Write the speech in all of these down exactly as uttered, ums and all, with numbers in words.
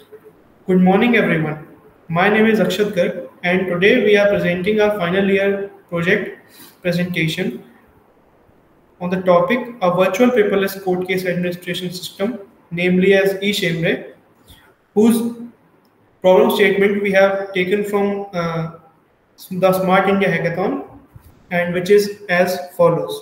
Good morning, everyone. My name is Akshat Garg, and today we are presenting our final year project presentation on the topic a virtual paperless court case administration system, namely as eShemre, whose problem statement we have taken from uh, the Smart India Hackathon, and which is as follows.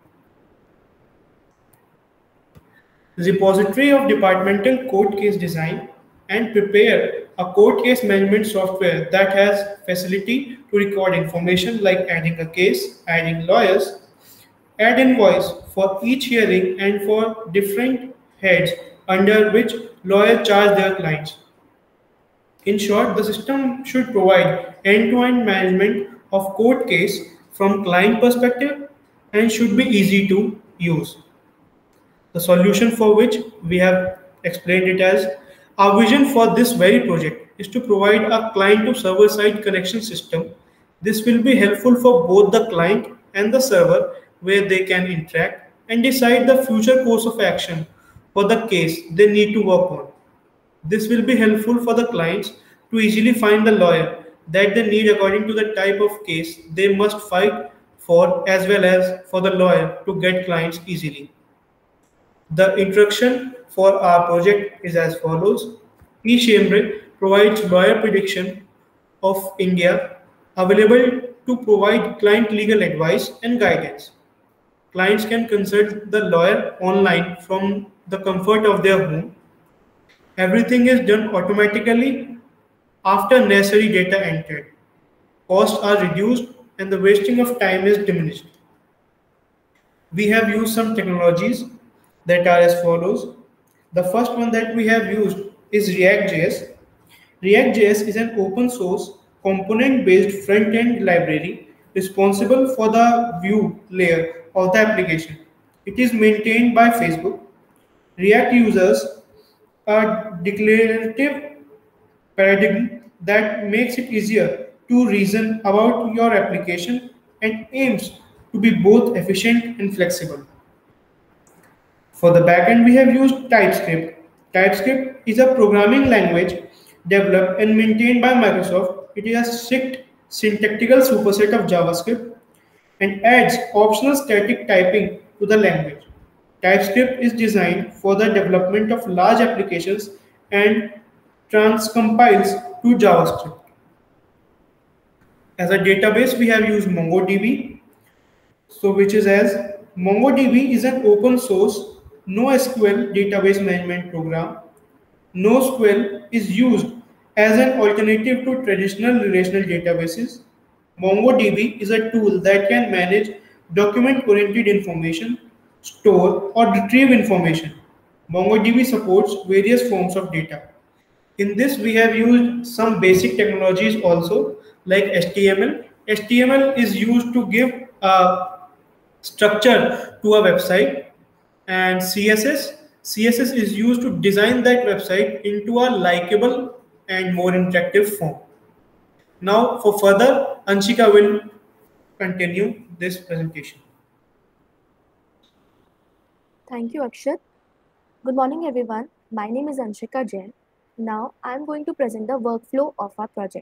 Repository of departmental court case design and prepare a court case management software that has facility to record information like adding a case, adding lawyers, add invoice for each hearing and for different heads under which lawyers charge their clients. In short, the system should provide end-to-end management of court case from client perspective and should be easy to use. The solution for which we have explained it as our vision for this very project is to provide a client to server side connection system. This will be helpful for both the client and the server where they can interact and decide the future course of action for the case they need to work on. This will be helpful for the clients to easily find the lawyer that they need according to the type of case they must fight for, as well as for the lawyer to get clients easily. The introduction for our project is as follows. eShemre provides lawyer prediction of India available to provide client legal advice and guidance. Clients can consult the lawyer online from the comfort of their home. Everything is done automatically after necessary data entered. Costs are reduced and the wasting of time is diminished. We have used some technologies that are as follows. The first one that we have used is React.js. React.js is an open source component-based front-end library responsible for the view layer of the application. It is maintained by Facebook. React uses a declarative paradigm that makes it easier to reason about your application and aims to be both efficient and flexible. For the backend, we have used TypeScript. TypeScript is a programming language developed and maintained by Microsoft. It is a strict syntactical superset of JavaScript and adds optional static typing to the language. TypeScript is designed for the development of large applications and transcompiles to JavaScript. As a database, we have used MongoDB, so which is as MongoDB is an open source NoSQL database management program. NoSQL is used as an alternative to traditional relational databases. MongoDB is a tool that can manage document-oriented information, store or retrieve information. MongoDB supports various forms of data. In this, we have used some basic technologies also, like H T M L. H T M L is used to give a structure to a website, and C S S. C S S is used to design that website into a likable and more interactive form. Now, for further, Anshika will continue this presentation. Thank you, Akshat. Good morning, everyone. My name is Anshika Jain. Now, I'm going to present the workflow of our project.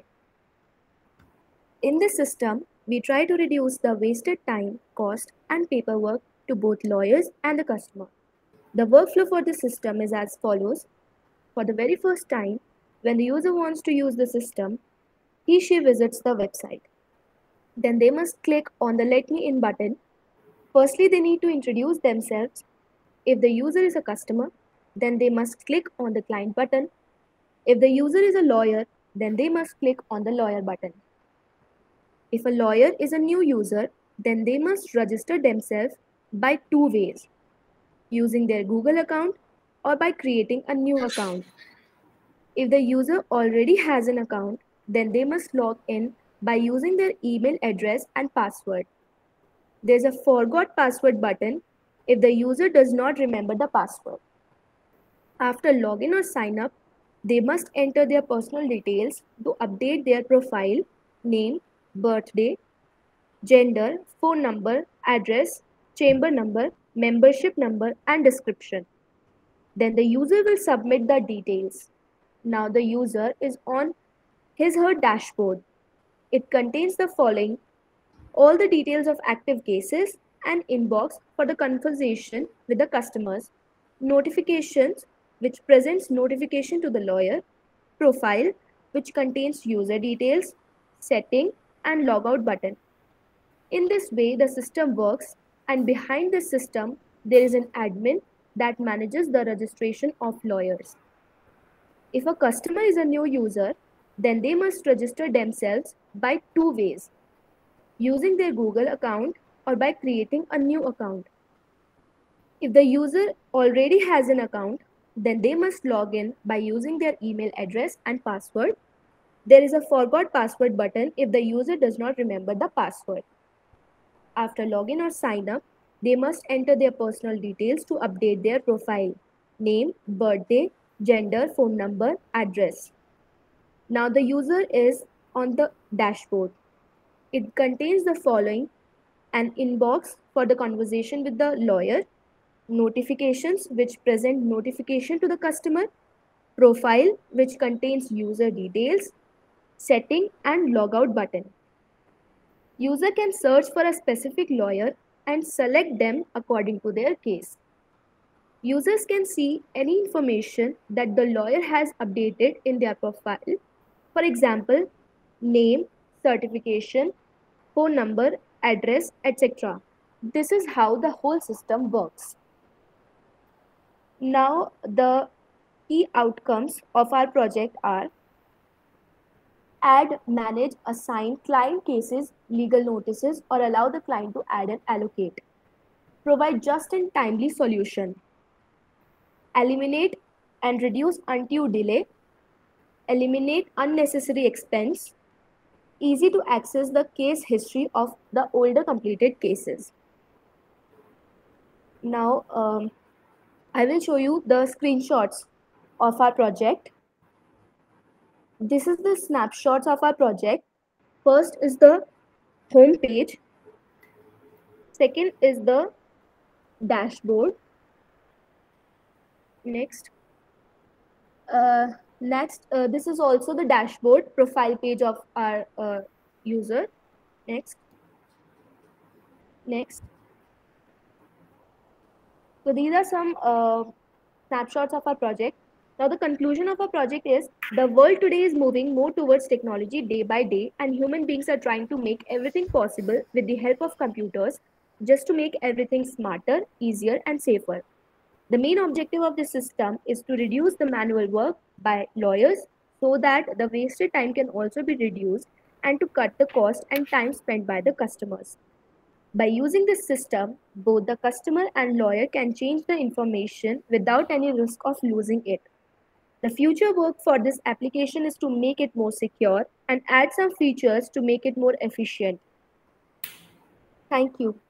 In this system, we try to reduce the wasted time, cost, and paperwork to both lawyers and the customer. The workflow for this system is as follows. For the very first time, when the user wants to use the system, he she visits the website. Then they must click on the Let Me In button. Firstly, they need to introduce themselves. If the user is a customer, then they must click on the Client button. If the user is a lawyer, then they must click on the Lawyer button. If a lawyer is a new user, then they must register themselves by two ways, using their Google account or by creating a new account. If the user already has an account, then they must log in by using their email address and password. There's a Forgot Password button if the user does not remember the password. After login or sign up, they must enter their personal details to update their profile, name, birthday, gender, phone number, address, chamber number, membership number, and description. Then the user will submit the details. Now the user is on his her dashboard. It contains the following: all the details of active cases, and inbox for the conversation with the customers, notifications which presents notification to the lawyer, profile which contains user details, setting and logout button. In this way the system works, and behind the system there is an admin that manages the registration of lawyers. If a customer is a new user, then they must register themselves by two ways: using their Google account or by creating a new account. If the user already has an account, then they must log in by using their email address and password. There is a forgot password button if the user does not remember the password. After login or sign up, they must enter their personal details to update their profile: name, birthday, gender, phone number, address. Now the user is on the dashboard. It contains the following: an inbox for the conversation with the lawyer, notifications which present notification to the customer, profile which contains user details, setting and logout button. User can search for a specific lawyer and select them according to their case. Users can see any information that the lawyer has updated in their profile. For example, name, certification, phone number, address, et cetera. This is how the whole system works. Now, the key outcomes of our project are: add, manage, assign client cases, legal notices, or allow the client to add and allocate. Provide just and timely solution. Eliminate and reduce undue delay. Eliminate unnecessary expense. Easy to access the case history of the older completed cases. Now, um, I will show you the screenshots of our project. This is the snapshots of our project. First is the home page. Second is the dashboard. Next, uh, next, uh, this is also the dashboard profile page of our uh, user. Next, next. So these are some uh, snapshots of our project. Now the conclusion of our project is: the world today is moving more towards technology day by day, and human beings are trying to make everything possible with the help of computers, just to make everything smarter, easier and safer. The main objective of this system is to reduce the manual work by lawyers so that the wasted time can also be reduced, and to cut the cost and time spent by the customers. By using this system, both the customer and lawyer can change the information without any risk of losing it. The future work for this application is to make it more secure and add some features to make it more efficient. Thank you.